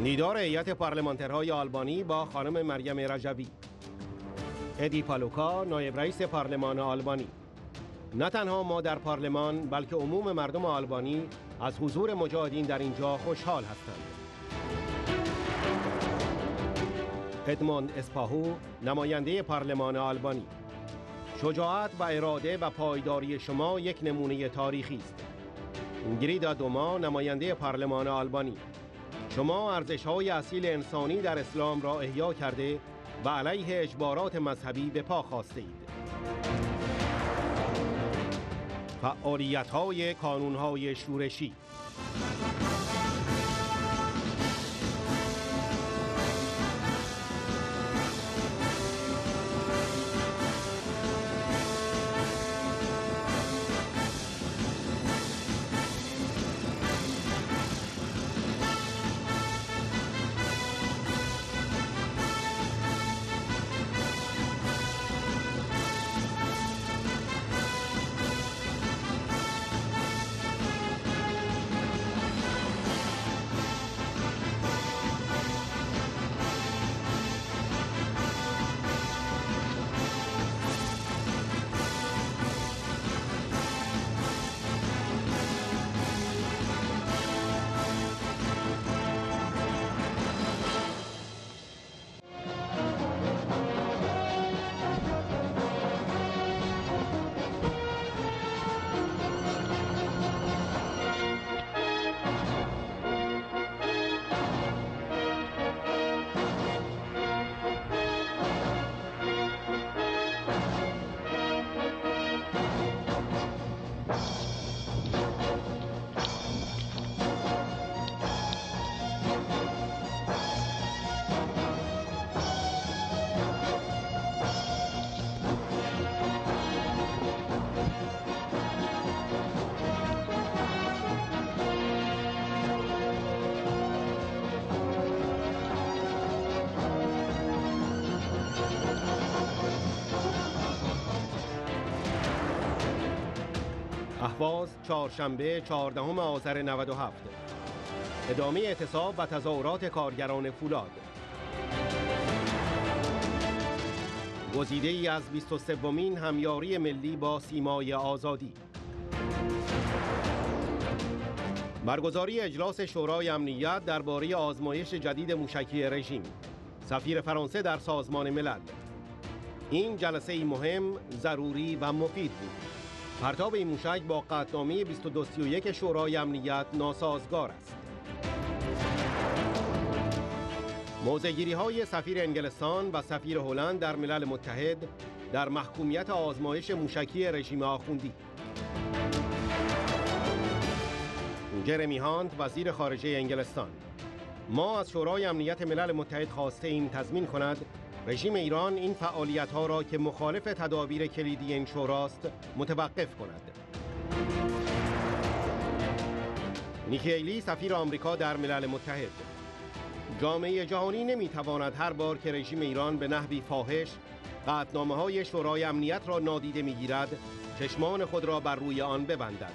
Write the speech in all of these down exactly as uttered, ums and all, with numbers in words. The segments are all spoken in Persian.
دیدار هیئت پارلمانترهای آلبانی با خانم مریم رجوی. ادی پالوکا، نایب رئیس پارلمان آلبانی: نه تنها ما در پارلمان بلکه عموم مردم آلبانی از حضور مجاهدین در اینجا خوشحال هستند. ادموند اسپاهو، نماینده پارلمان آلبانی: شجاعت و اراده و پایداری شما یک نمونه تاریخی است. گریدا دوما، نماینده پارلمان آلبانی: شما ارزش‌های اصیل انسانی در اسلام را احیا کرده و علیه اجبارات مذهبی به پا خواسته اید. فعالیت‌های کانون‌های شورشی. اهواز، چهارشنبه چهاردهم آذر نود و هفت. ادامه اعتصاب و تظاهرات کارگران فولاد. گزیده ای از بیست و سومین همیاری ملی با سیمای آزادی. برگزاری اجلاس شورای امنیت درباره آزمایش جدید موشکی رژیم. سفیر فرانسه در سازمان ملل: این جلسه ای مهم، ضروری و مفید بود. پرتاب این موشک با قطعنامه بیست و دو سی و یک شورای امنیت ناسازگار است. موضع‌گیری های سفیر انگلستان و سفیر هلند در ملل متحد در محکومیت آزمایش موشکی رژیم آخوندی. جرمی هانت، وزیر خارجه انگلستان: ما از شورای امنیت ملل متحد خواسته ایم تضمین کند رژیم ایران این فعالیت‌ها را که مخالف تدابیر کلیدی این شوراست متوقف کند. نیکی هیلی، سفیر آمریکا در ملل متحد: جامعه جهانی نمی‌تواند هر بار که رژیم ایران به نحوی فاحش قطعنامه‌های شورای امنیت را نادیده می‌گیرد، چشمان خود را بر روی آن ببندد.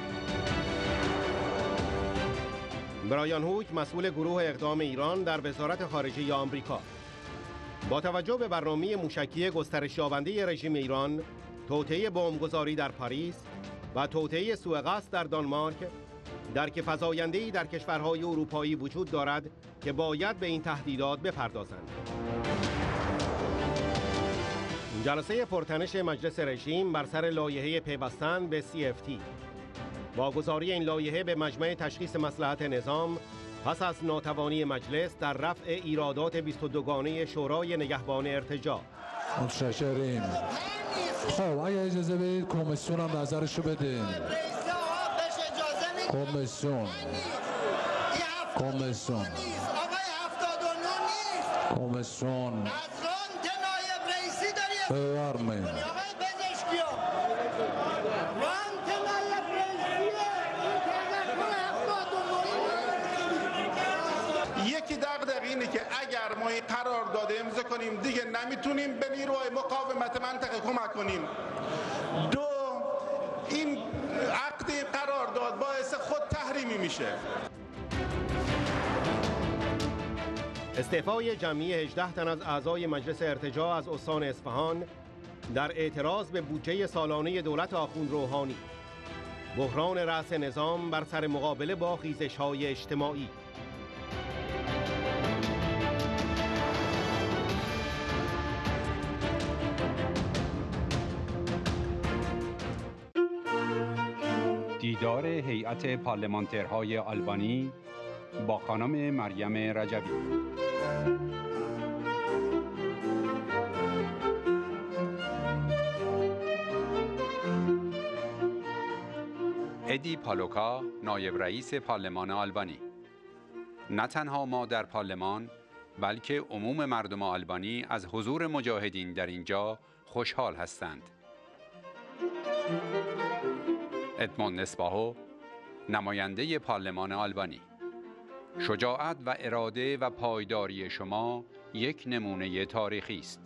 برایان هوک، مسئول گروه اقدام ایران در وزارت خارجه آمریکا: با توجه به برنامه موشکی گسترش یابنده رژیم ایران، توطئه بمبگذاری در پاریس و توطئه سوء قصد در دانمارک، درک فزاینده‌ای در کشورهای اروپایی وجود دارد که باید به این تهدیدات بپردازند. جلسه پرتنش مجلس رژیم بر سر لایحه پیوستن به سی اف تی. واگذاری این لایحه به مجمع تشخیص مصلحت نظام پس از ناتوانی مجلس در رفع ایرادات بیست و دو گانه شورای نگهبان ارتجاع. متشکریم. خب اگه اجازه بدید کمیسیون هم نظرشو بده. کمیسیون کمیسیون کمیسیون بفرمایید. یکی دغدغه اینه که اگر ما این قرارداد امضا کنیم دیگه نمیتونیم به نیروهای مقاومت منطقه کمک کنیم. دو، این عقد قرارداد باعث خود تحریمی میشه. استعفای جمعی هجده تن از اعضای مجلس ارتجاع از استان اصفهان در اعتراض به بودجه سالانه دولت آخوند روحانی. بحران رأس نظام بر سر مقابله با خیزش‌های اجتماعی. دیدار هیئت پارلمانترهای آلبانی با خانم مریم رجوی. ادی پالوکا، نایب رئیس پارلمان آلبانی: نه تنها ما در پارلمان بلکه عموم مردم آلبانی از حضور مجاهدین در اینجا خوشحال هستند. ادموند نسباهو، نماینده پارلمان آلبانی: شجاعت و اراده و پایداری شما یک نمونه تاریخی است.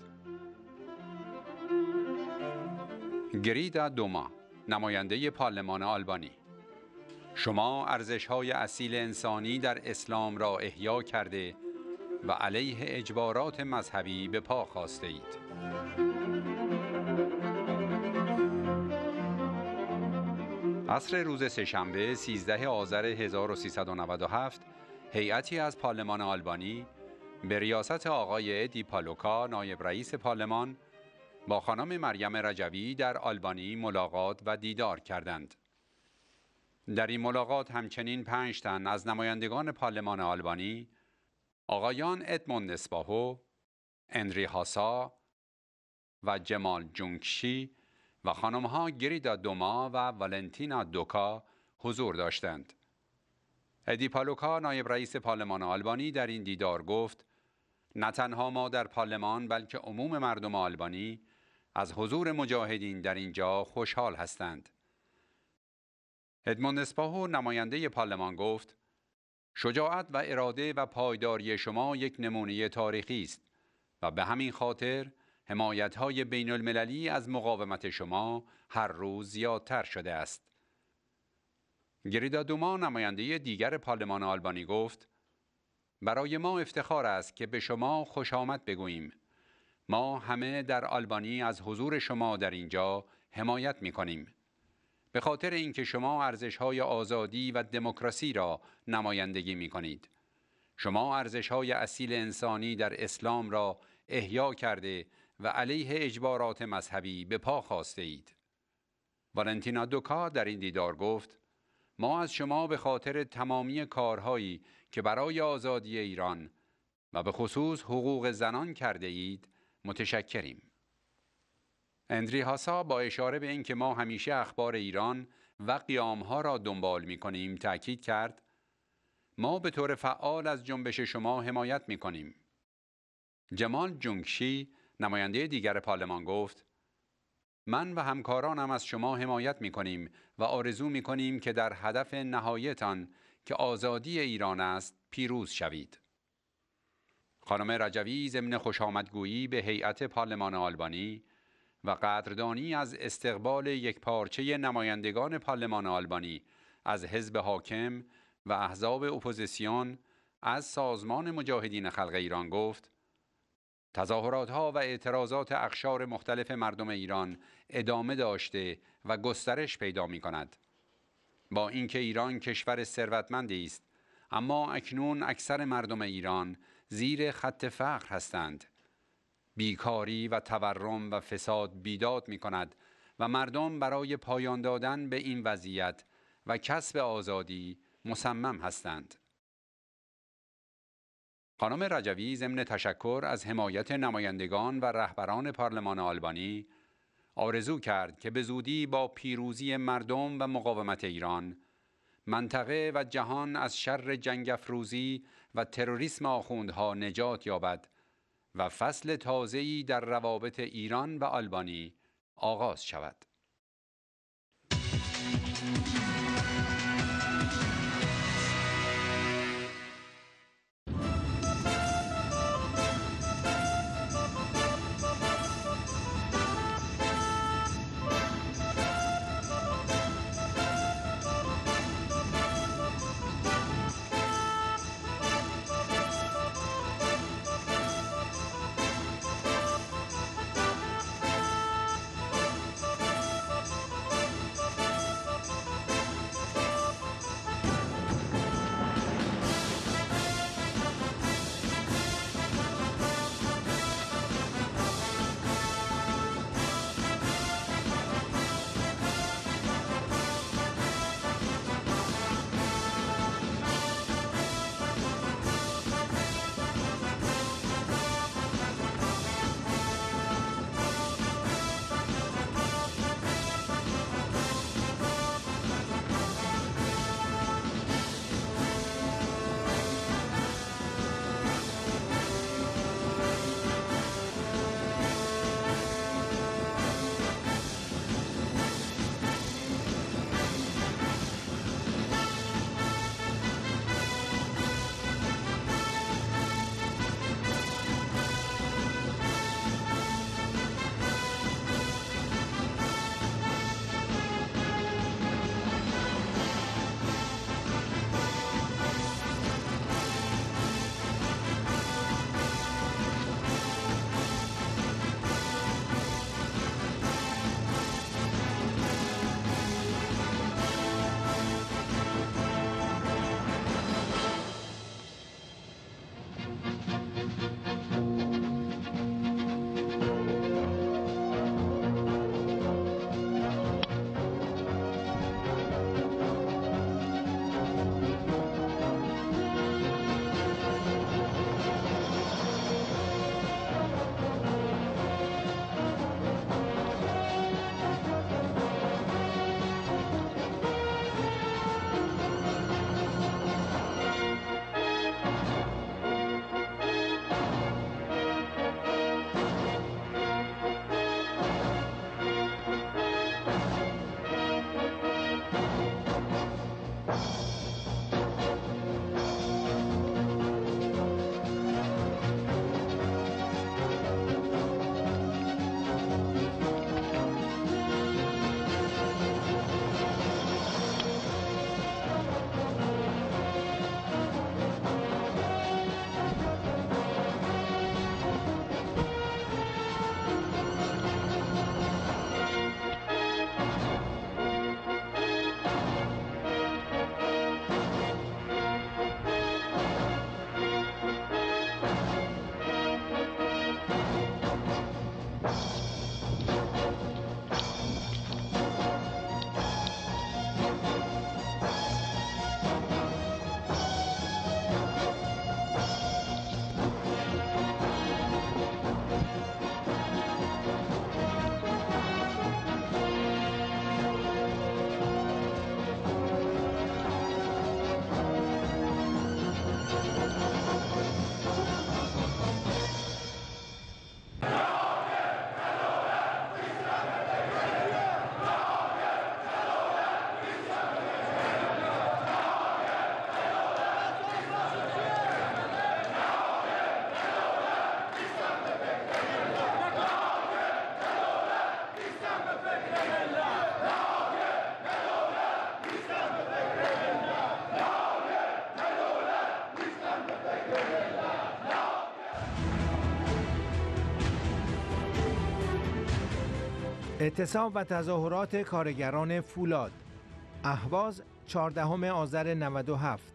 گریدا دوما، نماینده پارلمان آلبانی: شما ارزش‌های اصیل انسانی در اسلام را احیا کرده و علیه اجبارات مذهبی به پا خاسته اید. عصر روز سه‌شنبه سیزده آذر هزار و سیصد و نود و هفت، هیئتی از پارلمان آلبانی به ریاست آقای ادی پالوکا، نایب رئیس پارلمان، با خانم مریم رجوی در آلبانی ملاقات و دیدار کردند. در این ملاقات همچنین پنج تن از نمایندگان پارلمان آلبانی، آقایان ادموند نسباهو، اندری هاسا و جمال جونکشی و خانمها گریدا دوما و والنتینا دوکا حضور داشتند. ادی پالوکا، نایب رئیس پارلمان آلبانی، در این دیدار گفت: نه تنها ما در پارلمان بلکه عموم مردم آلبانی از حضور مجاهدین در اینجا خوشحال هستند. ادموند نسباهو، نماینده پارلمان، گفت: شجاعت و اراده و پایداری شما یک نمونه تاریخی است و به همین خاطر حمایت‌های بین المللی از مقاومت شما هر روز زیادتر شده است. گریدا دوما، نماینده دیگر پارلمان آلبانی، گفت: برای ما افتخار است که به شما خوش آمد بگوییم. ما همه در آلبانی از حضور شما در اینجا حمایت می‌کنیم. به خاطر اینکه شما ارزش‌های آزادی و دموکراسی را نمایندگی می‌کنید. شما ارزش‌های اصیل انسانی در اسلام را احیا کرده و علیه اجبارات مذهبی به پا خاسته اید. والنتینا دوکا در این دیدار گفت: ما از شما به خاطر تمامی کارهایی که برای آزادی ایران و به خصوص حقوق زنان کرده اید متشکریم. اندری هاسا با اشاره به اینکه ما همیشه اخبار ایران و قیامها را دنبال می کنیم تأکید کرد: ما به طور فعال از جنبش شما حمایت می کنیم. جمال جونکشی، نماینده دیگر پارلمان، گفت: من و همکارانم از شما حمایت می کنیم و آرزو می کنیم که در هدف نهایتان که آزادی ایران است پیروز شوید. خانم رجوی ضمن خوشامدگویی به هیئت پارلمان آلبانی و قدردانی از استقبال یکپارچه نمایندگان پارلمان آلبانی از حزب حاکم و احزاب اپوزیسیون از سازمان مجاهدین خلق ایران گفت: تظاهرات‌ها و اعتراضات اقشار مختلف مردم ایران ادامه داشته و گسترش پیدا می‌کند. با اینکه ایران کشور ثروتمندی است، اما اکنون اکثر مردم ایران زیر خط فقر هستند. بیکاری و تورم و فساد بیداد می‌کند و مردم برای پایان دادن به این وضعیت و کسب آزادی مصمم هستند. خانم رجوی ضمن تشکر از حمایت نمایندگان و رهبران پارلمان آلبانی آرزو کرد که به زودی با پیروزی مردم و مقاومت ایران، منطقه و جهان از شر جنگ افروزی و تروریسم آخوندها نجات یابد و فصل تازه‌ای در روابط ایران و آلبانی آغاز شود. اعتصاب و تظاهرات کارگران فولاد. اهواز چهاردهم آذر نود و هفت.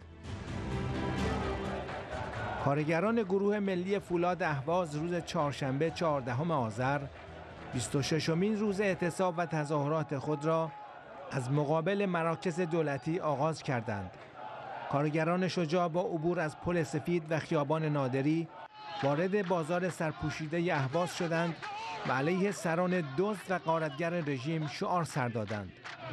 کارگران گروه ملی فولاد اهواز روز چهارشنبه چهاردهم آذر بیست و ششمین روز اعتصاب و تظاهرات خود را از مقابل مراکز دولتی آغاز کردند. کارگران شجاع با عبور از پل سفید و خیابان نادری وارد بازار سرپوشیده اهواز شدند و علیه سران دزد و غارتگر رژیم شعار سر دادند.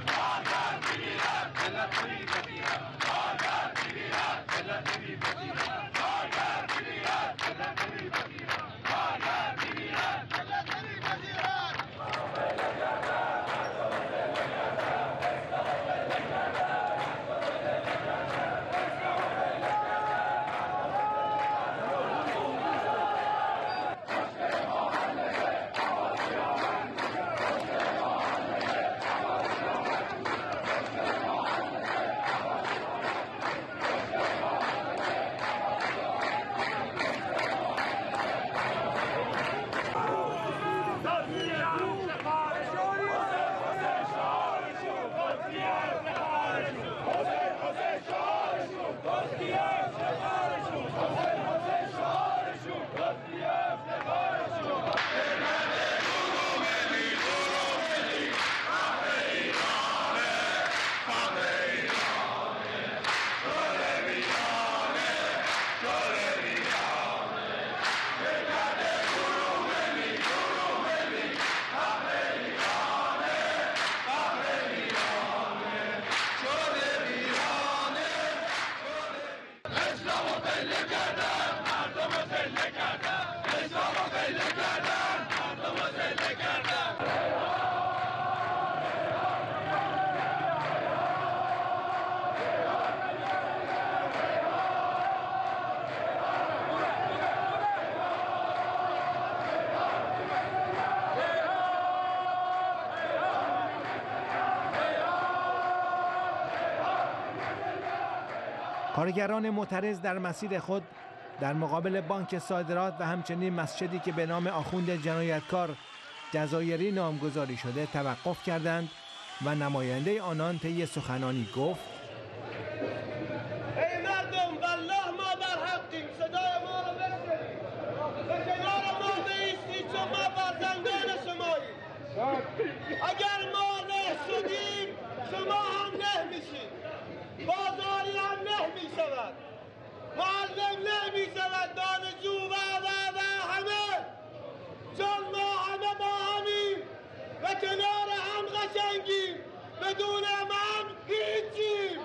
کارگران معترض در مسیر خود در مقابل بانک صادرات و همچنین مسجدی که به نام آخوند جنایتکار جزایری نامگذاری شده توقف کردند و نماینده آنان طی سخنانی گفت: ای مردم، والله ما در حقیم، صدای ما را بشنوید و کنار ما بایستید چون ما فرزندان شماییم. اگر ما نه شدیم شما هم نه میشید، بازاری هم نه میشود، معلم نه میشود، دانشجو و و و همه، چون ما همه با همیم و کنار هم قشنگیم، بدون من هیچیم.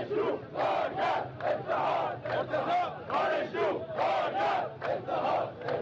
اتحاد اتحاد دانشجو کارگر اتحاد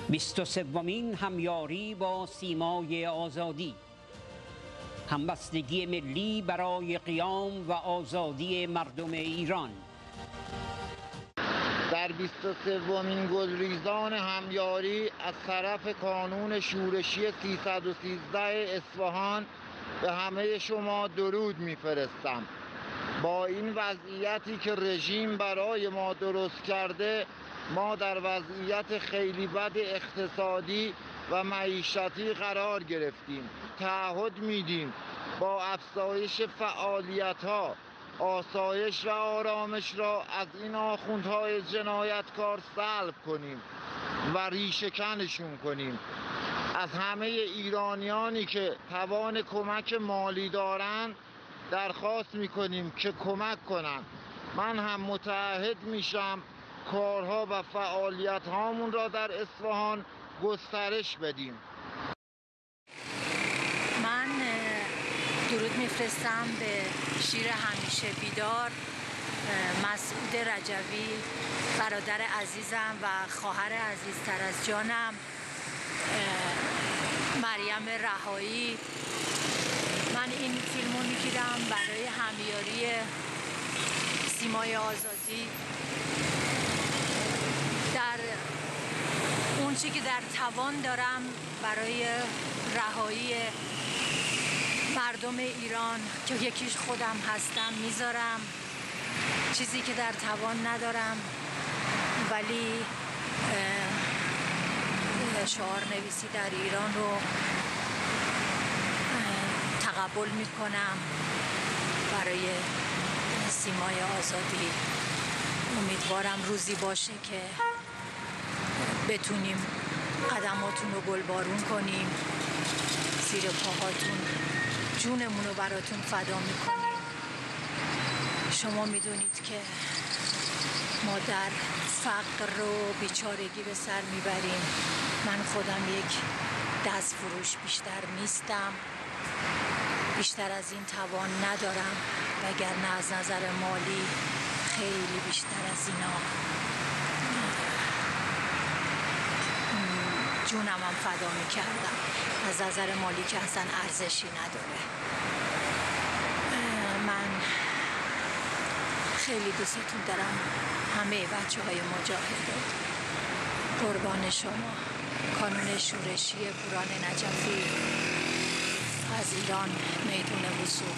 بیست و سومین همیاری با سیمای آزادی، همبستگی ملی برای قیام و آزادی مردم ایران. در بیست و سومین گلریزان همیاری از طرف کانون شورشی سیصد و سیزده اصفهان به همه شما درود میفرستم. با این وضعیتی که رژیم برای ما درست کرده، ما در وضعیت خیلی بد اقتصادی و معیشتی قرار گرفتیم. تعهد میدیم با افزایش فعالیت‌ها آسایش و آرامش را از این آخوندهای جنایتکار سلب کنیم و ریشه‌کنشون کنیم. از همه ایرانیانی که توان کمک مالی دارند درخواست میکنیم که کمک کنند. من هم متعهد میشم کارها و فعالیت هامون را در اصفهان گسترش بدیم. من درود میفرستم به شیر همیشه بیدار مسعود رجوی، برادر عزیزم و خواهر عزیزتر از جانم مریم رهایی. من این فیلمو میگیرم برای همیاری سیمای آزادی. در اون چی که در توان دارم برای رهایی مردم ایران که یکیش خودم هستم میذارم. چیزی که در توان ندارم ولی شعار نویسی در ایران رو تقبل میکنم برای سیمای آزادی. امیدوارم روزی باشه که بتونیم قدماتون رو گلبارون کنیم، زیر پاهاتون جونمون رو براتون فدا میکنیم. شما میدونید که ما در فقر و بیچارگی به سر میبریم. من خودم یک دست فروش بیشتر نیستم، بیشتر از این توان ندارم، وگرنه از نظر مالی خیلی بیشتر از اینا جونم هم فدا میکردم. از نظر مالی که اصلا ارزشی نداره. من خیلی دوستتون دارم، همه بچه های مجاهد. قربان شما. کانون شورشی پوران نجفی از ایران، میدون وثوق.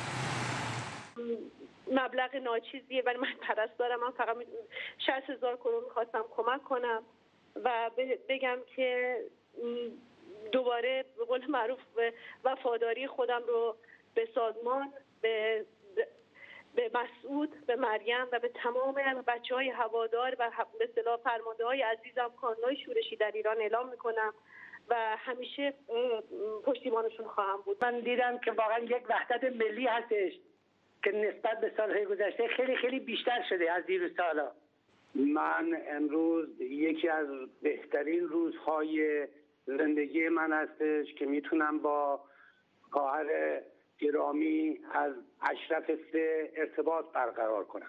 مبلغ ناچیزیه ولی من پرستارم. من فقط شصت هزار کرون میخواستم کمک کنم و بگم که دوباره به قول معروف وفاداری خودم رو به سازمان، به به مسعود، به مریم و به تمام بچه های هوادار و به اصطلاح فرمانده های عزیزم کانون‌های شورشی در ایران اعلام میکنم و همیشه پشتیبانشون خواهم بود. من دیدم که واقعا یک وحدت ملی هستش که نسبت به سالهای گذشته خیلی خیلی بیشتر شده از دیروز تا حالا. من امروز یکی از بهترین روزهای زندگی من هستش که میتونم با خواهر گرامی از اشرف سه ارتباط برقرار کنم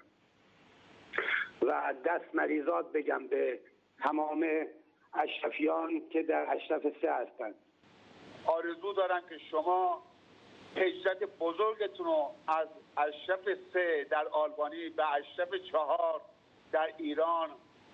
و دست مریضات بگم به تمام اشرفیان که در اشرف سه هستند. آرزو دارم که شما هجرت بزرگتون رو از اشرف سه در آلبانی به اشرف چهار در ایران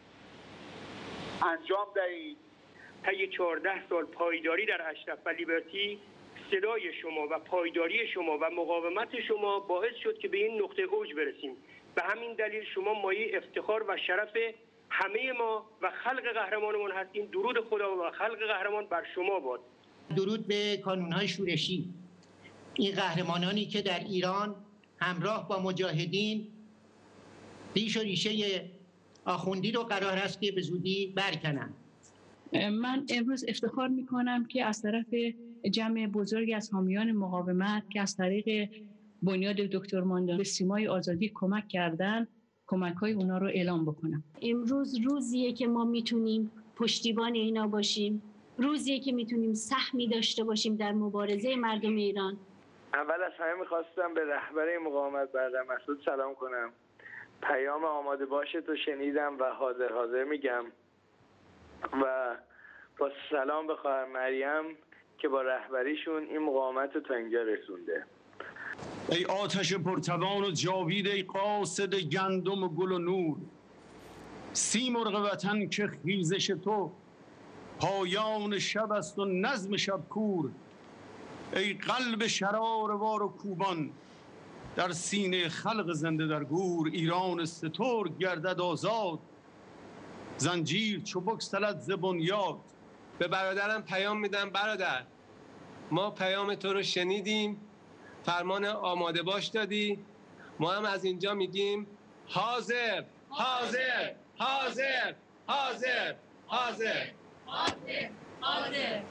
انجام دهید. طی چهارده سال پایداری در اشرف و لیبرتی، صدای شما و پایداری شما و مقاومت شما باعث شد که به این نقطه اوج برسیم. به همین دلیل شما مایه افتخار و شرف همه ما و خلق قهرمانمون هستیم. درود خدا و خلق قهرمان بر شما باد. درود به کانون‌های شورشی، این قهرمانانی که در ایران همراه با مجاهدین ریش و ریشه آخوندی رو قرار است که به زودی برکنن. من امروز افتخار میکنم که از طرف جمع بزرگی از حامیان مقاومت که از طریق بنیاد دکتر ماندان به سیمای آزادی کمک کردن، کمک‌های اونا رو اعلام بکنم. امروز روزیه که ما میتونیم پشتیبان اینا باشیم، روزیه که میتونیم سهمی داشته باشیم در مبارزه مردم ایران. اول از همه میخواستم به رهبر مقاومت برادر مسعود سلام کنم. پیام آماده باشه تو شنیدم و حاضر حاضر میگم و با سلام به خواهر مریم که با رهبریشون این مقاومت رو تا اینجا رسونده. ای آتش پرتوان و جاوید، ای قاصد گندم و گل و نور، سیمرغ وطن که خیزش تو پایان شب است و نظم شب کور. ای قلب شراروار و کوبان در سینه خلق زنده در گور. ایران سترگ گردد آزاد، زنجیر چو بگسلد ز بنیاد. به برادرم پیام میدم برادر، ما پیام تو رو شنیدیم، فرمان آماده باش دادی، ما هم از اینجا میگیم حاضر حاضر حاضر حاضر حاضر حاضر حاضر.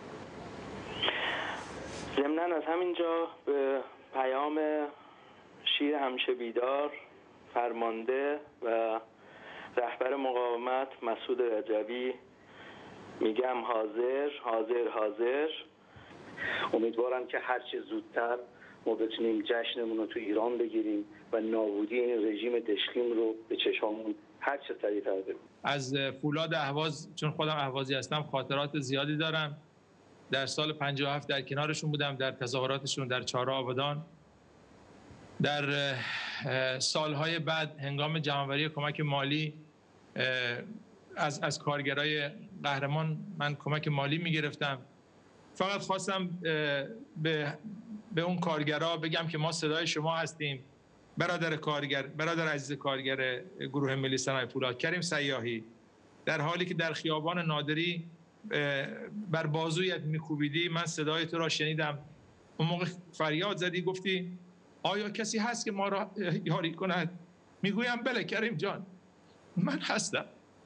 ضمناً از همینجا به پیام شیر همیشه بیدار فرمانده و رهبر مقاومت مسعود رجبی میگم حاضر حاضر حاضر. امیدوارم که هرچه زودتر ما بتونیم جشنمون رو تو ایران بگیریم و نابودی این رژیم دشخیم رو به چشامون هر چه سریع‌تر ببینیم. از فولاد اهواز، چون خودم اهوازی هستم، خاطرات زیادی دارم. در سال پنجاه و هفت در کنارشون بودم، در تظاهراتشون در چهار آبادان. در سالهای بعد هنگام جمع‌آوری کمک مالی از از کارگرای قهرمان من کمک مالی می‌گرفتم. فقط خواستم به به اون کارگرها بگم که ما صدای شما هستیم. برادر کارگر، برادر عزیز کارگر گروه ملی صنایع فولاد کریم سیاحی، در حالی که در خیابان نادری بر بازویت میکوبیدی، من صدای تو را شنیدم. اون موقع فریاد زدی، گفتی آیا کسی هست که ما را یاری کند؟ میگویم بله کریم جان، من هستم.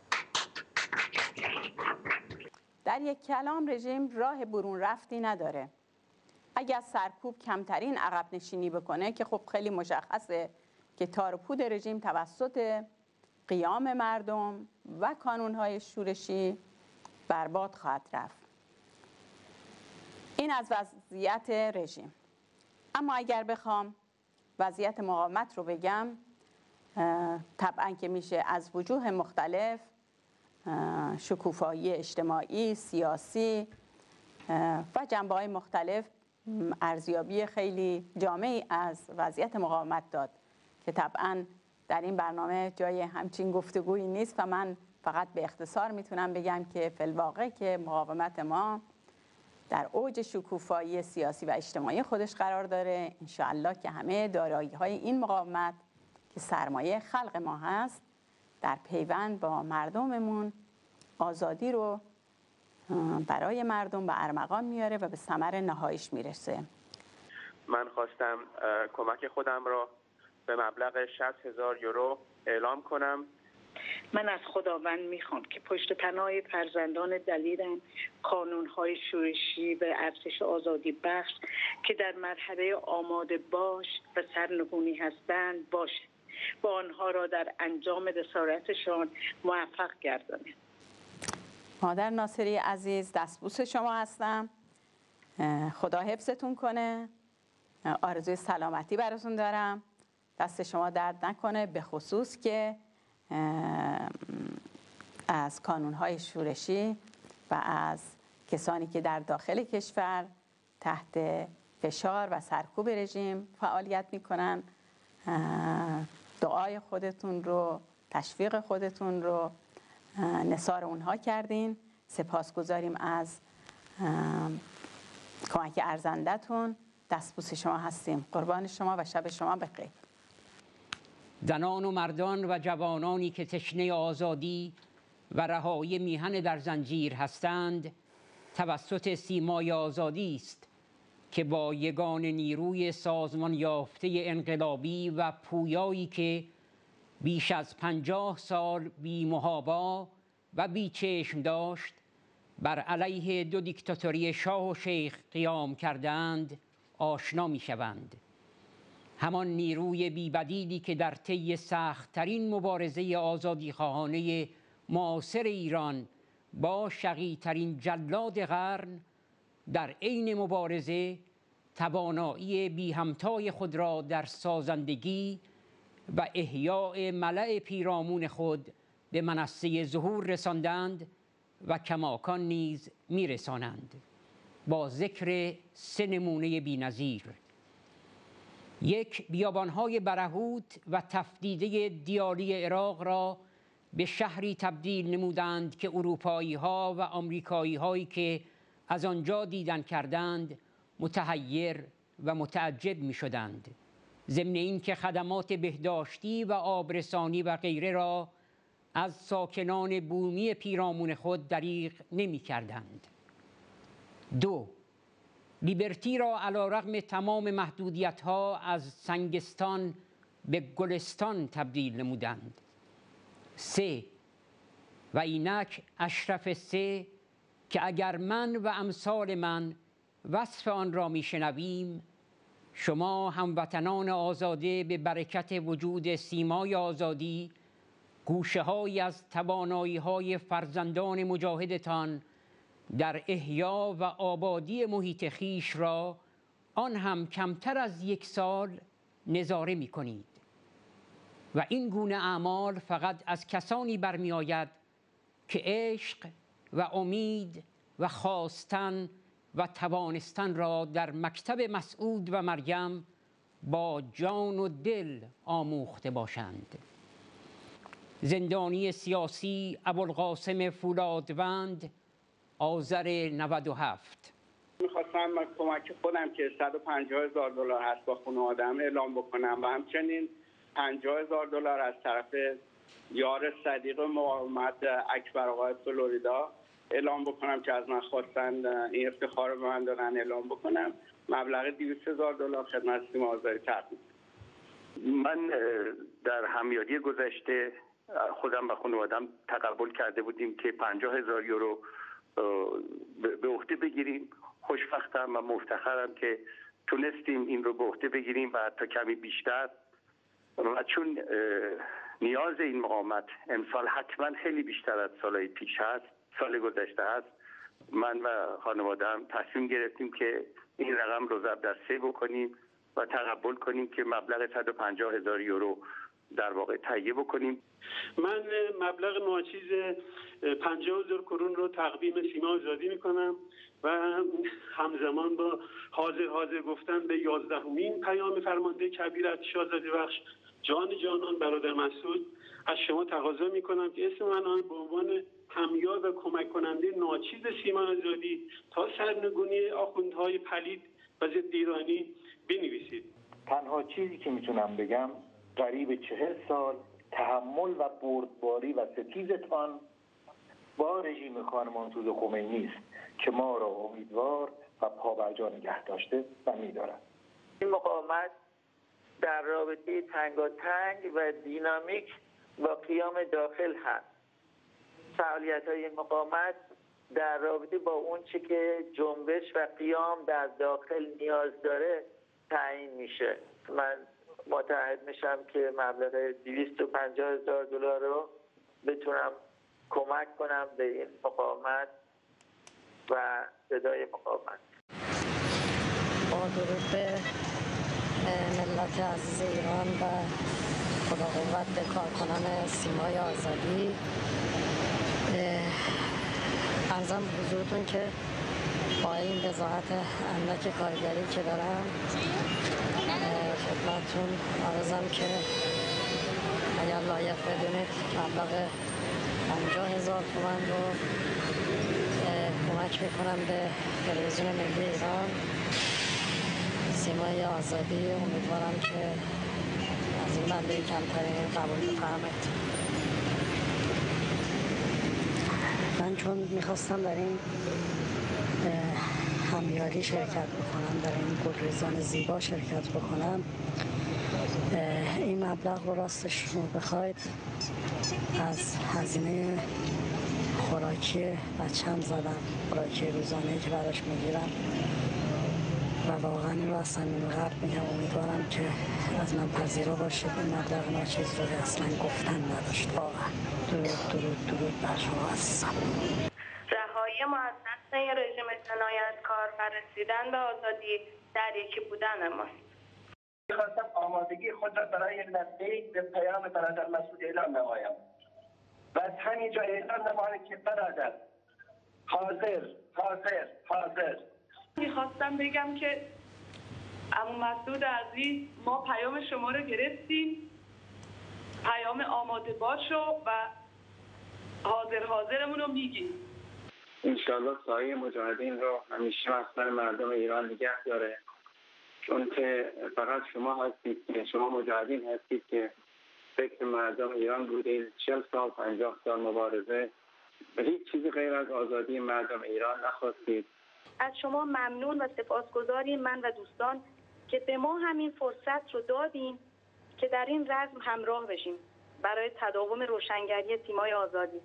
در یک کلام رژیم راه برون رفتی نداره. اگر سرکوب کمترین عقب نشینی بکنه که خب خیلی مشخصه که تار و پود رژیم توسط قیام مردم و کانونهای شورشی برباد خواهد رفت. این از وضعیت رژیم. اما اگر بخوام وضعیت مقاومت رو بگم، طبعا که میشه از وجوه مختلف، شکوفایی اجتماعی، سیاسی و جنبه‌های مختلف ارزیابی خیلی جامعی از وضعیت مقاومت داد که طبعا در این برنامه جای همچین گفتگویی نیست و من فقط به اختصار میتونم بگم که فی الواقع که مقاومت ما در اوج شکوفایی سیاسی و اجتماعی خودش قرار داره. انشاءالله که همه دارایی‌های این مقاومت که سرمایه خلق ما هست در پیوند با مردممون آزادی رو برای مردم به ارمغان میاره و به ثمر نهاییش میرسه. من خواستم کمک خودم را به مبلغ شصت هزار یورو اعلام کنم. من از خداوند میخوام که پشت پناه فرزندان دلیرم، کانونهای شورشی و ارتش آزادی بخش که در مرحله آماده باش و سرنگونی هستند باشه و آنها را در انجام رسالتشان موفق گردانید. مادر ناصری عزیز، دستبوس شما هستم. خدا حفظتون کنه. آرزوی سلامتی براتون دارم. دست شما درد نکنه، به خصوص که از کانونهای شورشی و از کسانی که در داخل کشور تحت فشار و سرکوب رژیم فعالیت میکنن، دعای خودتون رو، تشویق خودتون رو نثار اونها کردین. سپاسگزاریم از کمک ارزندتون. دستبوس شما هستیم. قربان شما و شب شما بخیر. زنان و مردان و جوانانی که تشنه آزادی و رهایی میهن در زنجیر هستند توسط سیمای آزادی است که با یگان نیروی سازمان یافته انقلابی و پویایی که بیش از پنجاه سال بی محابا و بی چشم داشت بر علیه دو دیکتاتوری شاه و شیخ قیام کردند آشنا می شوند. همان نیروی بی‌بدیلی که در طی سخت‌ترین مبارزه آزادیخواهانه معاصر ایران با شقی‌ترین جلاد قرن در عین مبارزه توانایی بی همتای خود را در سازندگی و احیاء ملأ پیرامون خود به منصه ظهور رساندند و کماکان نیز میرسانند. با ذکر سه نمونه بی‌نظیر: یک، بیابانهای برهوت و تفدیده دیالی عراق را به شهری تبدیل نمودند که اروپایی ها و آمریکایی هایی که از آنجا دیدن کردند متحیر و متعجب می شدند، ضمن اینکه خدمات بهداشتی و آبرسانی و غیره را از ساکنان بومی پیرامون خود دریغ نمی کردند. دو، لیبرتی را علیرغم تمام محدودیت ها از سنگستان به گلستان تبدیل نمودند. سه، و اینک اشرف سه که اگر من و امثال من وصف آن را میشنویم، شما هموطنان آزاده به برکت وجود سیمای آزادی گوشه های از توانایی های فرزندان مجاهدتان در احیا و آبادی محیط خیش را آن هم کمتر از یک سال نظاره می کنید. و این گونه اعمال فقط از کسانی برمی آید که عشق و امید و خواستن و توانستن را در مکتب مسعود و مریم با جان و دل آموخته باشند. زندانی سیاسی ابوالقاسم فولادوند، آذر نود و هفت. میخواستم کمک خودم که صد و پنجاه هزار دلار هست با خانواده‌ام اعلام بکنم و همچنین پنجاه هزار دلار از طرف یار صدیق مقاومت اکبر آقای فلوریدا اعلام بکنم که از من خواستن این افتخار رو به من دادن اعلام بکنم. مبلغ دویست هزار دلار خدمت سیما آزادی تقدیم. من در همیاری گذشته خودم و خانواده‌ام تقبل کرده بودیم که پنجاه هزار یورو به عهده بگیریم. خوشبختم و مفتخرم که تونستیم این رو به عهده بگیریم و حتی کمی بیشتر، و چون نیاز این مقاومت امسال حتما خیلی بیشتر از سالهای پیش هست، سال گذشته هست، من و خانواده‌ام تصمیم گرفتیم که این رقم رو ضرب در سه بکنیم و تقبل کنیم که مبلغ صد و پنجاه هزار یورو در واقع تهیه بکنیم. من مبلغ ناچیز پنجاه هزار کرون رو تقدیم سیما آزادی میکنم و همزمان با حاضر حاضر گفتن به یازدهمین پیام فرمانده کبیر ارتش آزادی بخش جان جانان برادر مسعود از شما تقاضا میکنم که اسم من آن به عنوان همیار و کمک کننده ناچیز سیما آزادی تا سرنگونی آخوندهای پلید و ضد ایرانی بنویسید. تنها چیزی که میتونم بگم قریب چهل سال تحمل و بردباری و ستیزتان با رژیم خان منصور خمینی است که ما را امیدوار و پابرجا نگه داشته و می‌دارد. این مقاومت در رابطه تنگاتنگ و دینامیک با قیام داخل هست. فعالیت‌های مقاومت در رابطه با اون چه که جنبش و قیام در داخل نیاز داره تعیین میشه. من متعهد میشم که مبلغ دویست و پنجاه هزار دلار رو بتونم کمک کنم به این مقاومت و صدای مقاومت. با درود به ملت عزیز ایران و خدا قوت به کارکنان سیمای آزادی، عرضم حضورتون که با این وضاحت اندک کارگری که دارم خدمتتون عرضم که اگر لایق بدونید مبلغ پنجاه هزار تومان رو کمک میکنم به تلویزیون ملی ایران سیمای آزادی. امیدوارم که از این بنده کمترین قبول بفرمایید. من چون میخواستم در این همیاری شرکت بکنم، در این گلریزان زیبا شرکت بکنم، این مبلغ رو راستش رو بخواید از هزینه خوراکی بچم زدم، خوراکی روزانه که براش میگیرم و واقعا این رو از صمیم قلب میگم. امیدوارم که از من پذیرا باشید. این مبلغ ناچیز رو اصلا گفتن نداشت. واقعا درود درود درود بر شما عزیزم. رهایی مؤسسه رژیم جنایتکار و رسیدن به آزادی در یکی بودن ماست. میخواستم آمادگی خود را برای نزدیک به پیام برادر مسعود اعلام نمایم و از همینجا اعلام نمایم که برادر حاضر حاضر حاضر. میخواستم بگم که عمو مسعود عزیز، ما پیام شما رو گرفتیم، پیام آماده باشو و حاضر حاضرمون رو میگیم. انشالله سایه مجاهدین رو همیشه مقصد مردم ایران نگه داره، چون که فقط شما هستید که شما مجاهدین هستید که فکر مردم ایران بودید. چهل سال پنجاه سال مبارزه به هیچ چیزی غیر از آزادی مردم ایران نخواستید. از شما ممنون و سپاسگزاریم من و دوستان که به ما همین فرصت رو دادیم که در این رزم همراه بشیم برای تداوم روشنگری سیمای آزادی.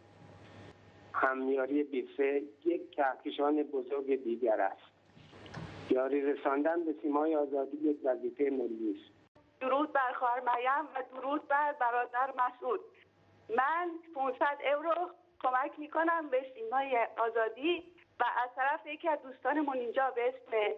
همیاری بیفه یک کهکشان بزرگ دیگر است. یاری رساندن به سیمای آزادی یک وظیفه ملی است. درود بر خواهر مریم و درود بر برادر مسعود. من پانصد یورو کمک میکنم به سیمای آزادی و از طرف یکی از دوستانمون اینجا به اسم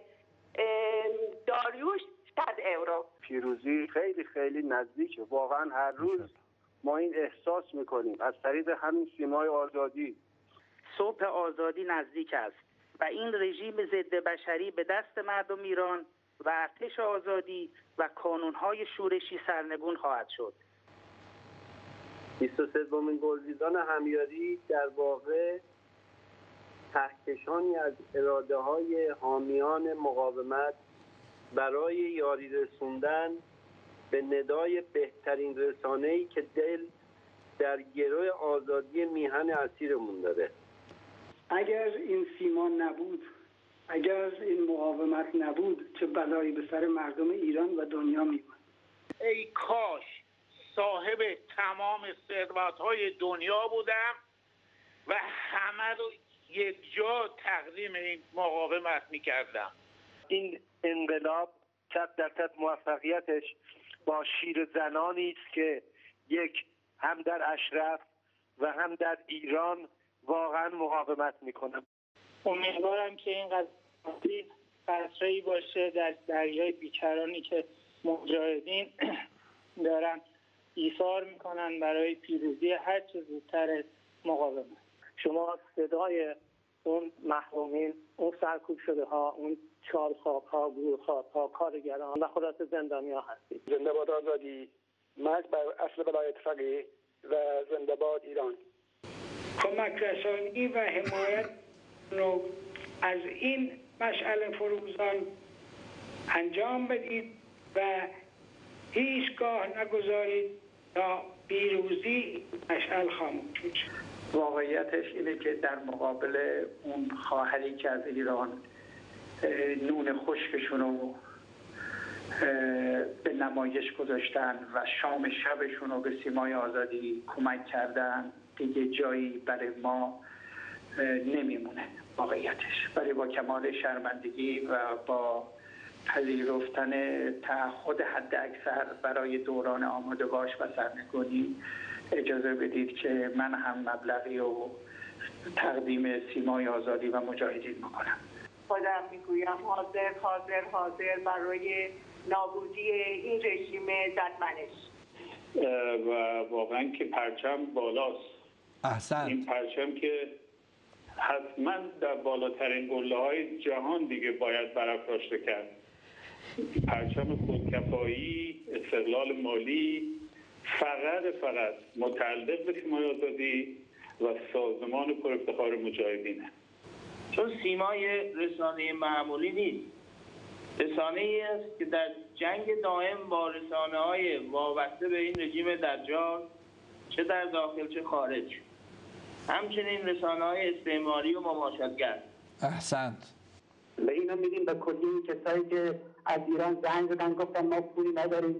داریوش صد یورو. پیروزی خیلی خیلی نزدیکه. واقعا هر روز ما این احساس میکنیم از طریق همین سیمای آزادی. صبح آزادی نزدیک است و این رژیم ضد بشری به دست مردم ایران و ارتش آزادی و کانونهای شورشی سرنگون خواهد شد. بیست و سومین گلریزان همیاری در واقع کهکشانی از اراده های حامیان مقاومت برای یاری رسوندن به ندای بهترین رسانه‌ای که دل در گروه آزادی میهن اسیرمون داره. اگر این سیما نبود، اگر این مقاومت نبود، چه بلایی به سر مردم ایران و دنیا می‌آمد. ای کاش صاحب تمام ثروت‌های دنیا بودم و همه رو یک جا تقدیم این مقاومت می‌کردم. این انقلاب صد درصد موفقیتش با شیر زنانی است که یک هم در اشرف و هم در ایران واقعا مقاومت میکنم. امیدوارم که این قضیه قطره‌ای باشه در دریای بیکرانی که مجاهدین دارن ایثار میکنن برای پیروزی هر چه زودتر مقاومت. شما صدای اون محرومین، اون سرکوب شده ها، اون چارخواب ها، گروه خواب ها، کارگران و خلاص زندانی ها هستید. زنده باد آزادی، مرگ بر اصل ولایت فقیه و زنده باد ایران. کمک رسانی و حمایت رو از این مشعل فروزان انجام بدید و هیچگاه نگذارید تا پیروزی مشعل خاموش بشه. واقعیتش اینه که در مقابل اون خواهری که از ایران نون خشکشون رو به نمایش گذاشتن و شام شبشون رو به سیمای آزادی کمک کردن، دیگه جایی برای ما نمیمونه واقعیتش. برای با کمال شرمندگی و با پذیرفتن تعهد حد اکثر برای دوران آماده باش و سرنگونی اجازه بدید که من هم مبلغی رو تقدیم سیمای آزادی و مجاهدین میکنم. خودم میگویم حاضر حاضر حاضر برای نابودی این رژیم ددمنش. و واقعا که پرچم بالاست. احسن. این پرچم که حتما در بالاترین قله‌های جهان دیگه باید برافراشته کرد. پرچم خودکفایی، استقلال مالی، فقط فقط متعلق به سیمای آزادی و سازمان پر افتخار مجاهدینه. چون سیمای رسانه معمولی نیست، رسانه ای است که در جنگ دائم با رسانه های وابسته به این رژیم دجال چه در داخل چه خارج، همچنین رسانه های استعماری و مماشاتگر. احسنت. به اینا میدیم به کلی کسایی که از ایران زنگ زدن گفتن ما پولی نداریم،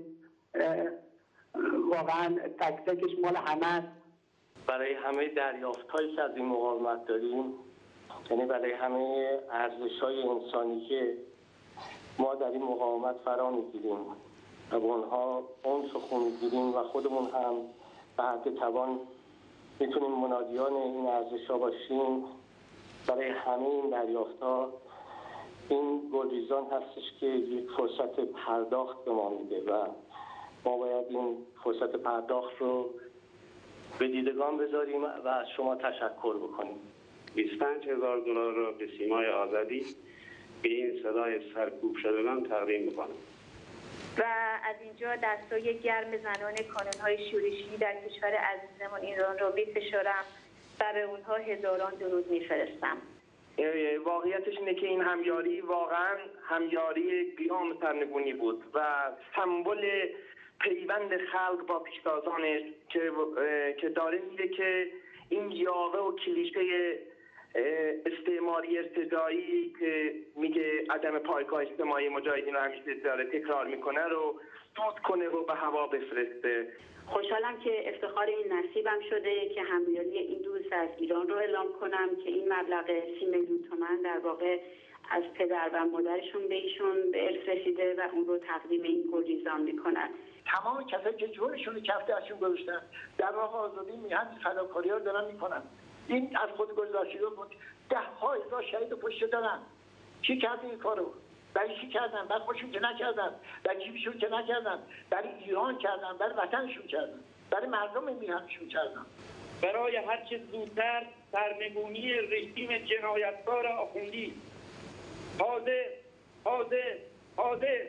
واقعا تک تکش مال همه. برای همه دریافت‌هایی که از این مقاومت داریم، یعنی برای همه ارزش‌های انسانی که ما در این مقاومت فرا می‌گیریم و به اونها انس و خو می‌گیریم و خودمون هم به حد توان میتونیم منادیان این ارزش‌ها باشیم، برای همه این دریافت‌ها این گلریزان هستش که یک فرصت پرداخت به ما میده و ما باید این فرصت پرداخت رو به دیدگان بذاریم و از شما تشکر بکنیم. بیست و پنج هزار دلار را به سیمای آزادی به این صدای سرکوب شدگان تقدیم میکنم. و از اینجا دستای گرم زنان کانون‌های شورشی در کشور عزیزمان ایران را می‌فشارم و به اونها هزاران درود می‌فرستم. واقعیتش اینه که این همیاری واقعا همیاری قیام سرنگونی بود و سمبل پیوند خلق با پیشتازانش که که داره میگه که این یاوه و کلیشه استعماری ارتجاعی که میگه عدم پایگاه اجتماعی مجاهدین رو همیشه داره تکرار میکنه رو دود کنه و به هوا بفرسته. خوشحالم که افتخار این نصیبم شده که همیاری این دوست از ایران رو اعلام کنم که این مبلغ سی میلیون تومان در واقع از پدر و مادرشون به ایشون به ارث رسیده و اون رو تقدیم این گلریزان میکنن. تمام کسایی که جونشون رو کفته ازشون گذاشتن در راه آزادی میهن فداکاری ها دارن میکنن. این از خودگذاشتی بود. ده ها هزار شهید پشت دارن. چی کردن این کارو؟ برای چی کردن؟ برای خودشون که نکردن، برای جیبشون که نکردن، برای ایران کردن، برای وطنشون کردن، برای مردم میهنشون کردن. برای هر چه زودتر سرنگونی رژیم جنایتکار آخوندی. حاضر حاضر حاضر.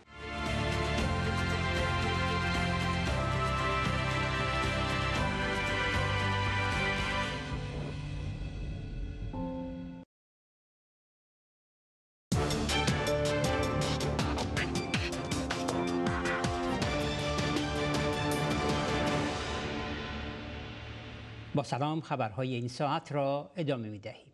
با سلام، خبرهای این ساعت را ادامه می دهیم.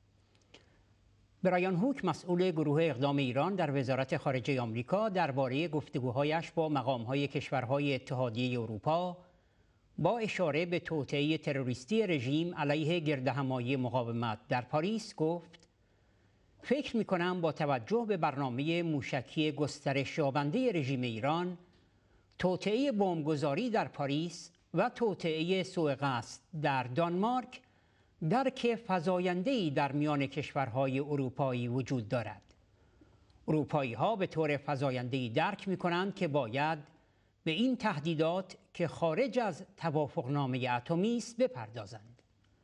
برایان هوک، مسئول گروه اقدام ایران در وزارت خارجه آمریکا، درباره گفتگوهایش با مقام‌های کشورهای اتحادیه اروپا با اشاره به توطئه تروریستی رژیم علیه گردهمایی مقاومت در پاریس گفت: فکر می‌کنم با توجه به برنامه موشکی گسترش یابنده رژیم ایران، توطئه بمبگذاری در پاریس و توطئه سوء قصد در دانمارک درک فزاینده‌ای در میان کشورهای اروپایی وجود دارد. اروپایی‌ها به طور فزاینده‌ای درک می‌کنند که باید به این تهدیدات که خارج از توافقنامه اتمی است بپردازند.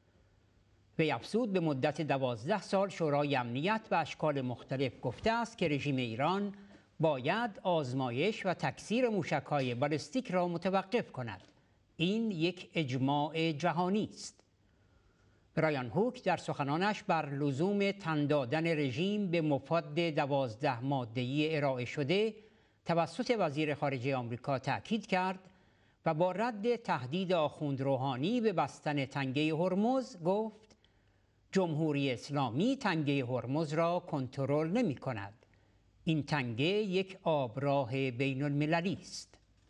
وی افزود به مدت دوازده سال شورای امنیت به اشکال مختلف گفته است که رژیم ایران باید آزمایش و تکثیر موشک‌های بالستیک را متوقف کند. این یک اجماع جهانی است. برایان هوک در سخنانش بر لزوم تن دادن رژیم به مفاد دوازده ماده‌ای ارائه شده توسط وزیر خارجه آمریکا تاکید کرد و با رد تهدید آخوند روحانی به بستن تنگه هرمز گفت: جمهوری اسلامی تنگه هرمز را کنترل نمی کند. این تنگه یک آبراه بین المللی است.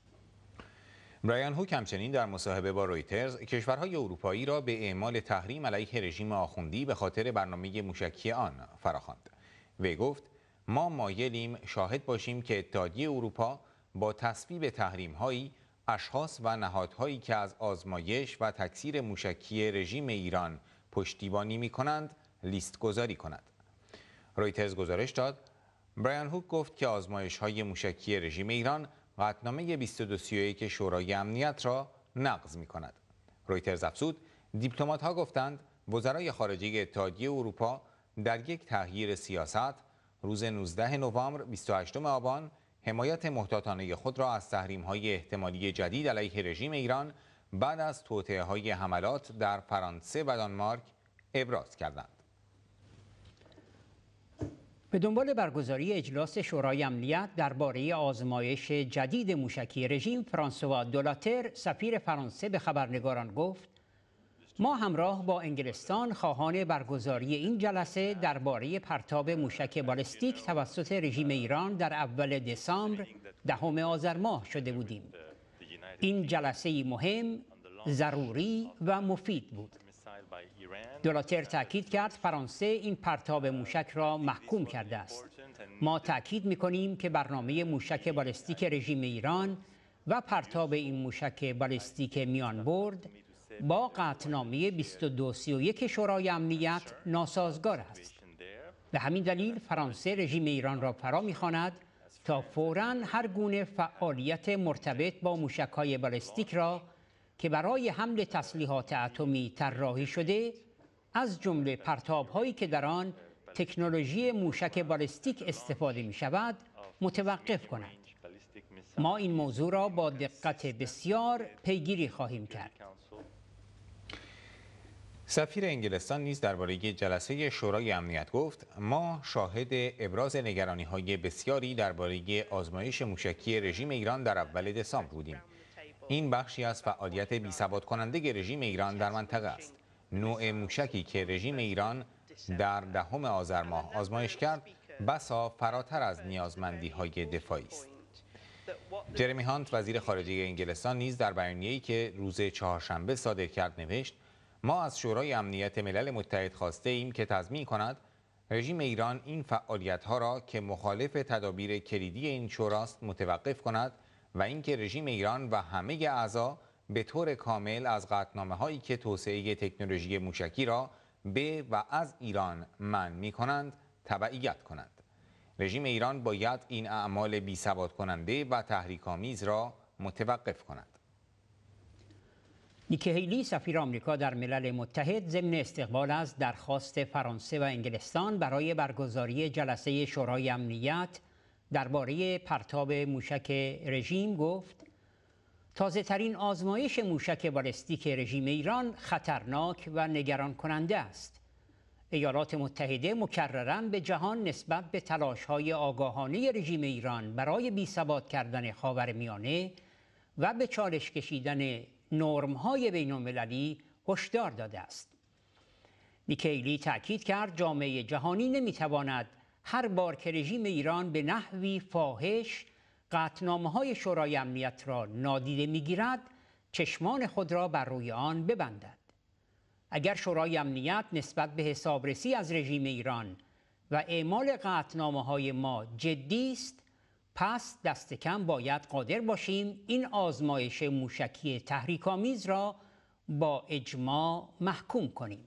برایان هوک همچنین در مصاحبه با رویترز کشورهای اروپایی را به اعمال تحریم علیه رژیم آخوندی به خاطر برنامه موشکی آن فراخواند. وی گفت: ما مایلیم شاهد باشیم که اتحادیه اروپا با تصویب تحریم‌هایی اشخاص و نهادهایی که از آزمایش و تکثیر موشکی رژیم ایران پشتیبانی می‌کنند لیست گذاری کند. رویترز گزارش داد: برایان هوک گفت که آزمایش‌های موشکی رژیم ایران قطعنامه بیست و دو سی و یک شورای امنیت را نقض می‌کند. رویترز افزود: دیپلمات‌ها گفتند وزرای خارجه اتحادیه اروپا در یک تغییر سیاست روز نوزدهم نوامبر بیست و هشتم آبان حمایت محتاطانه خود را از تحریم‌های احتمالی جدید علیه رژیم ایران بعد از توطئه‌های حملات در فرانسه و دانمارک ابراز کردند. به دنبال برگزاری اجلاس شورای امنیت درباره آزمایش جدید موشکی رژیم، فرانسوا دولاتر، سفیر فرانسه، به خبرنگاران گفت: ما همراه با انگلستان خواهان برگزاری این جلسه درباره پرتاب موشک بالستیک توسط رژیم ایران در اول دسامبر دهم آذر ماه شده بودیم. این جلسه مهم، ضروری و مفید بود. دولاتر تاکید کرد فرانسه این پرتاب موشک را محکوم کرده است. ما تاکید می‌کنیم که برنامه موشک بالستیک رژیم ایران و پرتاب این موشک بالستیک میان برد با قطعنامه بیست و دو سی و یک شورای امنیت ناسازگار است. به همین دلیل فرانسه رژیم ایران را فرا می‌خواند تا فوراً هر گونه فعالیت مرتبط با موشک‌های بالستیک را که برای حمل تسلیحات اتمی طراحی شده از جمله پرتاب‌هایی که در آن تکنولوژی موشک بالستیک استفاده می شود متوقف کند. ما این موضوع را با دقت بسیار پیگیری خواهیم کرد. سفیر انگلستان نیز درباره جلسه شورای امنیت گفت ما شاهد ابراز نگرانی‌های بسیاری درباره آزمایش موشکی رژیم ایران در اول دسامبر بودیم. این بخشی از فعالیت بی‌ثبات کننده رژیم ایران در منطقه است. نوع موشکی که رژیم ایران در دهم آذر ماه آزمایش کرد بسا فراتر از نیازمندی‌های دفاعی است. جرمی هانت وزیر خارجه انگلستان نیز در بیانیه‌ای که روز چهارشنبه صادر کرد نوشت ما از شورای امنیت ملل متحد خواسته ایم که تضمین کند رژیم ایران این فعالیت‌ها را که مخالف تدابیر کلیدی این شوراست متوقف کند و اینکه رژیم ایران و همه اعضا به طور کامل از قطعنامه‌هایی که توسعه تکنولوژی موشکی را به و از ایران منع می‌کنند تبعیت کنند. رژیم ایران باید این اعمال بی‌ثبات کننده و تحریک‌آمیز را متوقف کند. نیکی هیلی سفیر آمریکا در ملل متحد ضمن استقبال از درخواست فرانسه و انگلستان برای برگزاری جلسه شورای امنیت درباره پرتاب موشک رژیم گفت تازه ترین آزمایش موشک بالستیک رژیم ایران خطرناک و نگران کننده است. ایالات متحده مکرراً به جهان نسبت به تلاش‌های آگاهانه رژیم ایران برای بی‌ثبات کردن خاورمیانه و به چالش کشیدن نرم‌های بین‌المللی هشدار داده است. نیکی هیلی تأکید کرد جامعه جهانی نمی‌تواند هر بار که رژیم ایران به نحوی فاحش قطعنامه‌های شورای امنیت را نادیده می‌گیرد چشمان خود را بر روی آن ببندد. اگر شورای امنیت نسبت به حسابرسی از رژیم ایران و اعمال قطعنامه‌های ما جدی است، پس دست کم باید قادر باشیم این آزمایش موشکی تحریک‌آمیز را با اجماع محکوم کنیم.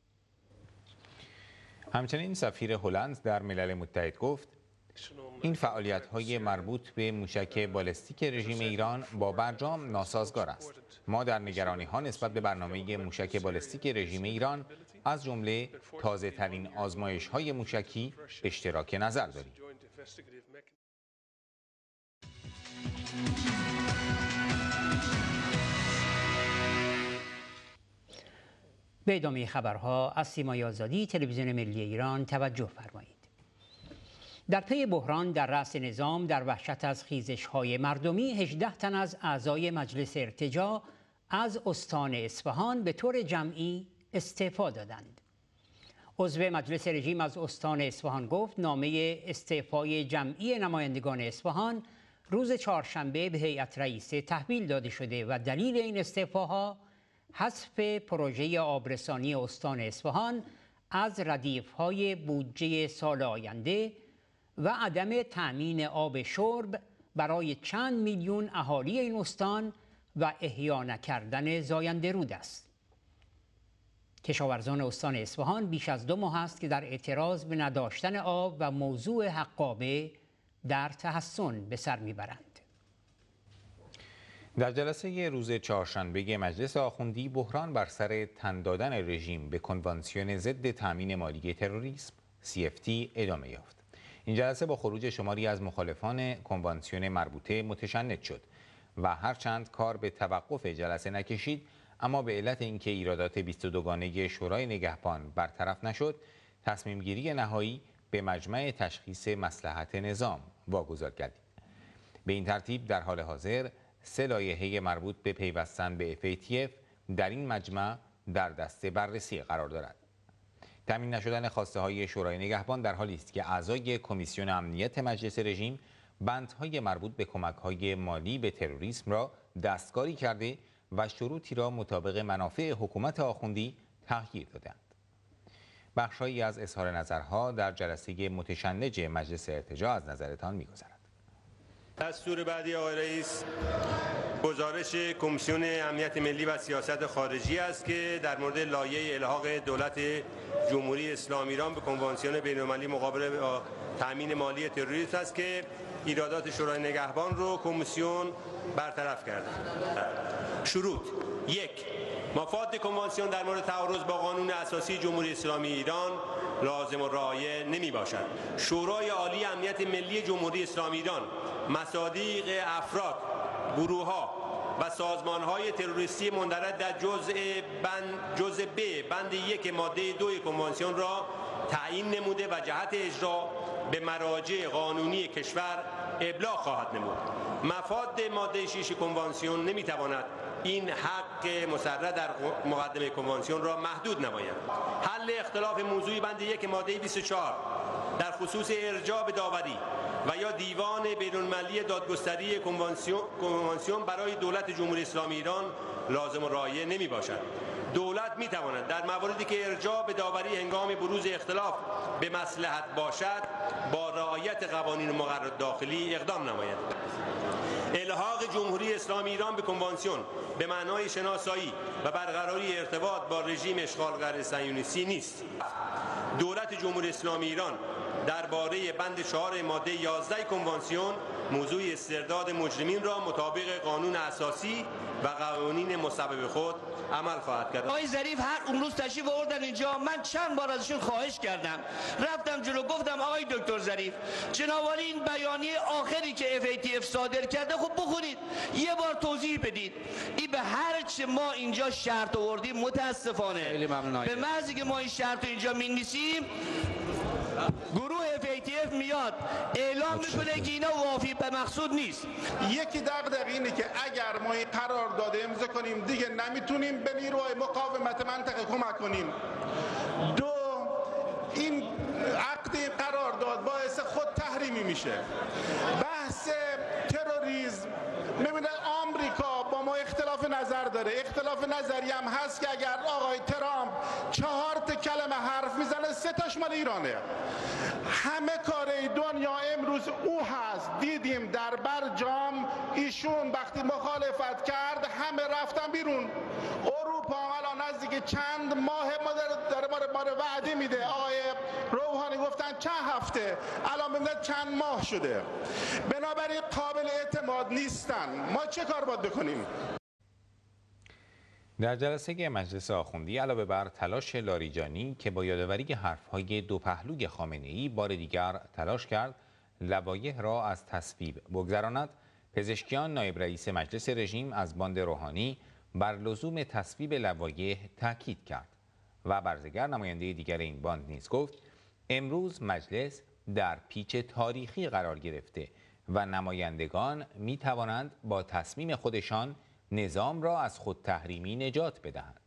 همچنین سفیر هلند در ملل متحد گفت این فعالیت‌های مربوط به موشک بالستیک رژیم ایران با برجام ناسازگار است. ما در نگرانی‌ها نسبت به برنامه موشک بالستیک رژیم ایران از جمله تازه‌ترین آزمایش‌های موشکی اشتراک نظر داریم. به ادامه خبرها از سیمای آزادی تلویزیون ملی ایران توجه فرمایید. در پی بحران در رأس نظام در وحشت از خیزش‌های مردمی هجده تن از اعضای مجلس ارتجاع از استان اصفهان به طور جمعی استعفا دادند. عضو مجلس رژیم از استان اصفهان گفت نامه استعفای جمعی نمایندگان اصفهان روز چهارشنبه به هیئت رئیسه تحویل داده شده و دلیل این استعفاها حذف پروژه آبرسانی استان اصفهان از ردیف‌های بودجه سال آینده و عدم تأمین آب شرب برای چند میلیون اهالی این استان و احیا نکردن زاینده رود است. کشاورزان استان اصفهان بیش از دو ماه است که در اعتراض به نداشتن آب و موضوع حقابه در تحسن به سر میبرند. در جلسه روز چهارشنبه مجلس آخوندی بحران بر سر تن دادن رژیم به کنوانسیون ضد تامین مالی تروریسم سی اف تی ادامه یافت. این جلسه با خروج شماری از مخالفان کنوانسیون مربوطه متشنج شد و هرچند کار به توقف جلسه نکشید، اما به علت اینکه ایرادات بیست و دو گانه شورای نگهبان برطرف نشد، تصمیم گیری نهایی به مجمع تشخیص مصلحت نظام واگذار گردید. به این ترتیب در حال حاضر سه لایحه مربوط به پیوستن به اف ای تی اف در این مجمع در دست بررسی قرار دارد. تامین نشدن خواسته های شورای نگهبان در حالی است که اعضای کمیسیون امنیت مجلس رژیم بندهای مربوط به کمک‌های مالی به تروریسم را دستکاری کرده و شروطی را مطابق منافع حکومت آخوندی تغییر دادند. بخش‌هایی از اظهار نظرها در جلسه متشنج مجلس ارتجاع از نظرتان می‌گذرد. دستور بعدی آقای رئیس گزارش کمیسیون امنیت ملی و سیاست خارجی است که در مورد لایحه الحاق دولت جمهوری اسلامی ایران به کنوانسیون بین‌المللی مقابله با تامین مالی تروریسم است که ایرادات شورای نگهبان رو کمیسیون برطرف کرده. شروط: یک، مفاد کنوانسیون در مورد تعارض با قانون اساسی جمهوری اسلامی ایران لازم و رایع نمی باشد. شورای عالی امنیت ملی جمهوری اسلامی ایران مصادیق افراد، گروه‌ها و سازمان‌های تروریستی مندرج در جزء بند جزء ب بند یک ماده دو کنوانسیون را تعیین نموده و جهت اجرا به مراجع قانونی کشور ابلاغ خواهد نمود. مفاد ماده شش کنوانسیون نمی‌تواند این حق مصرح در مقدمه کنوانسیون را محدود نماید. حل اختلاف موضوعی بند یک ماده بیست و چهار در خصوص ارجاع به داوری و یا دیوان بین‌المللی دادگستری کنوانسیون کنوانسیون برای دولت جمهوری اسلامی ایران لازم و رایع نمی باشد. دولت می تواند در مواردی که ارجاع به داوری هنگام بروز اختلاف به مصلحت باشد با رعایت قوانین و مقررات داخلی اقدام نماید. الحاق جمهوری اسلامی ایران به کنوانسیون به معنای شناسایی و برقراری ارتباط با رژیم اشغالگر صهیونیستی نیست. دولت جمهوری اسلامی ایران درباره بند چهار ماده یازده کنوانسیون موضوع استرداد مجرمین را مطابق قانون اساسی و قوانین مسبب خود عمل خواهد کرد. آقای ظریف هر اون روز تشریف آوردن اینجا، من چند بار ازشون خواهش کردم، رفتم جلو گفتم آقای دکتر ظریف جناب عالی این بیانیه آخری که اف ای تی اف صادر کرده خب بخونید، یه بار توضیح بدید. این به هر چه ما اینجا شرط آوردیم متاسفانه به محضی که ما این شرط رو اینجا می‌نویسیم گروه اف ای تی اف میاد اعلام میکنه که اینا وافی به مقصود نیست. یکی دغدغه اینه که اگر ما این قرار داده امضا کنیم دیگه نمیتونیم به نیروهای مقاومت منطقه کمک کنیم. دو، این عقد قرارداد باعث خود تحریمی میشه. بحث تروریسم، میبینه آمریکا با ما اختلاف نظر داره. اختلاف نظری هم هست که اگر آقای ترامپ چهار تا کلمه حرف میزنه سه تاش مال ایرانه. همه کاره دنیا امروز او هست. دیدیم در برجام ایشون وقتی مخالفت کرد همه رفتن بیرون. اروپا الان نزدیک چند ماه ما داره ما رو ما رو وعده میده. آقای روحانی گفتن چند هفته، الان ببینید چند ماه شده. بنابراین قابل اعتماد نیستن. ما چه کار باید بکنیم؟ در جلسه مجلس آخوندی علاوه بر تلاش لاریجانی که با یادآوری حرفهای دو پهلوی خامنه‌ای بار دیگر تلاش کرد لوایح را از تصویب بگذراند، پزشکیان نایب رئیس مجلس رژیم از باند روحانی بر لزوم تصویب لوایح تاکید کرد و برزگر نماینده دیگر این باند نیز گفت امروز مجلس در پیچ تاریخی قرار گرفته و نمایندگان می توانند با تصمیم خودشان نظام را از خود تحریمی نجات بدهند.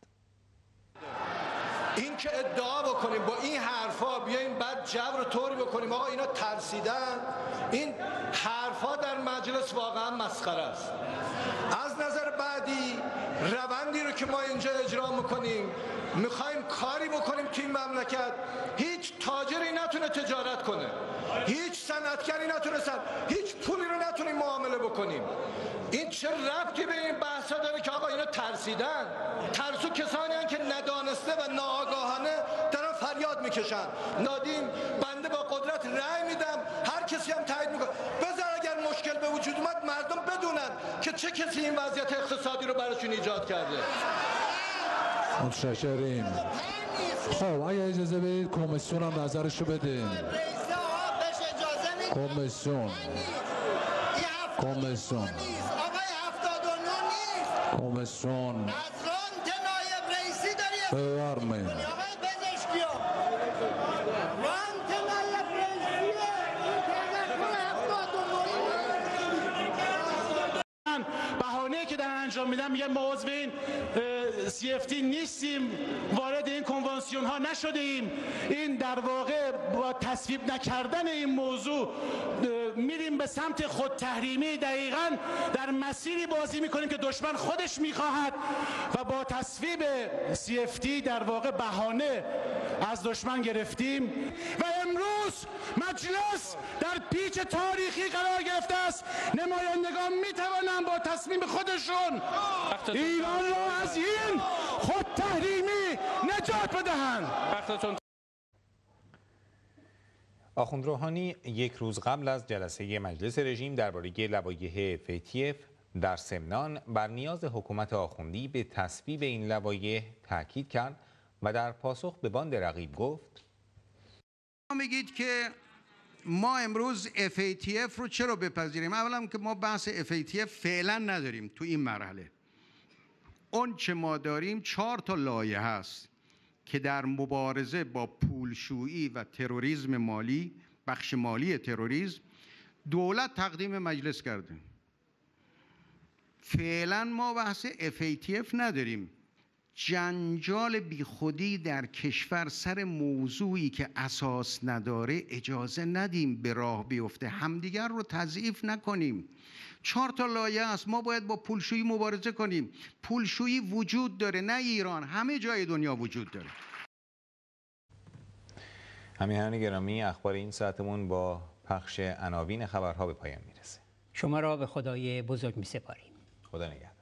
این که ادعا بکنیم با این حرفا بیایم بعد جبر رو طوری بکنیم آقا اینا ترسیدن، این حرفا در مجلس واقعا مسخره است. از نظر بعدی روندی رو که ما اینجا اجرا میکنیم، میخوایم کاری بکنیم که این مملکت هیچ تاجری نتونه تجارت کنه، هیچ صنعتگری نتونه سن، هیچ پولی رو نتونیم معامله بکنیم. این چه ربطی به این بحثا داره که آقا اینا ترسیدن؟ ترسو کسانی هستند که ندانسته و ناآگاهانه دارن فریاد میکشن. نادیم بنده با قدرت رأی میدم، هر کسی هم تایید میکنه. بذار اگر مشکل به وجود اومد مردم بدونن که چه کسی این وضعیت اقتصادی رو براشون ایجاد کرده. متشکریم. خب اگه اجازه بدید کمیسیون هم نظرشو بده. کمیسیون کمیسیون کمیسیون بفرمایید. بهانه‌ای که دارن انجام میدن میگن ما عضو این سی اف تی نیستیم، وارد این کنوانسیون ها نشدیم. این در واقع با تصویب نکردن این موضوع میریم به سمت خود تحریمی، دقیقاً در مسیری بازی میکنیم که دشمن خودش میخواهد و با تصویب سی اف تی در واقع بهانه از دشمن گرفتیم و امروز مجلس در پیچ تاریخی قرار گرفته است. نمایندگان میتوانند با تصمیم خودشون ایران را از این خود تحریمی نجات بدهند. آخوند روحانی یک روز قبل از جلسه مجلس رژیم درباره لوایح اف ای تی اف در ضمن بر نیاز حکومت آخوندی به تصویب این لوایح تاکید کرد و در پاسخ به باند رقیب گفت: میگید که ما امروز اف ای تی اف رو چرا بپذیریم؟ اولا که ما بحث اف ای تی اف فعلا نداریم تو این مرحله. اون چه ما داریم چهار تا لایحه هست که در مبارزه با پولشویی و تروریسم مالی، بخش مالی تروریسم، دولت تقدیم مجلس کرده. فعلا ما بحث اف ای تی اف نداریم. جنجال بیخودی در کشور سر موضوعی که اساس نداره اجازه ندیم به راه بیفته، همدیگر رو تضعیف نکنیم. چهار تا لایحه است، ما باید با پولشویی مبارزه کنیم. پولشویی وجود داره، نه ایران، همه جای دنیا وجود داره. همیهنان گرامی، اخبار این ساعتمون با پخش عناوین خبرها به پایان میرسه. شما را به خدای بزرگ میسپاریم. خدا نگهدار.